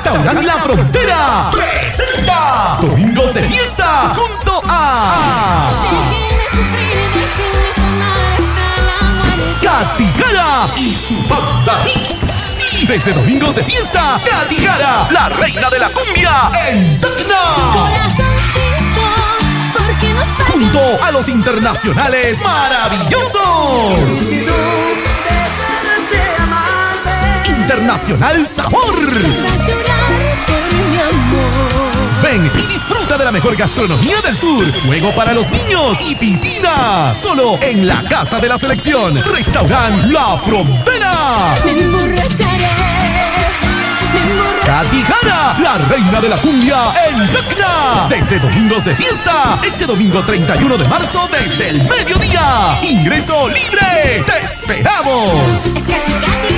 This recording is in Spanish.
Restaurante La Frontera presenta Domingos de Fiesta junto a Katy Jara y su banda Mix. Sí, desde Domingos de Fiesta, Katy Jara, la reina de la cumbia en Tacna. Junto a los internacionales maravillosos. Internacional Sabor. Ven y disfruta de la mejor gastronomía del sur. Juego para los niños y piscina. Solo en la Casa de la Selección. Restaurante La Frontera. Katy Jara, la reina de la cumbia en Tacna. Desde Domingos de Fiesta. Este domingo 31 de marzo desde el mediodía. Ingreso libre. ¡Te esperamos!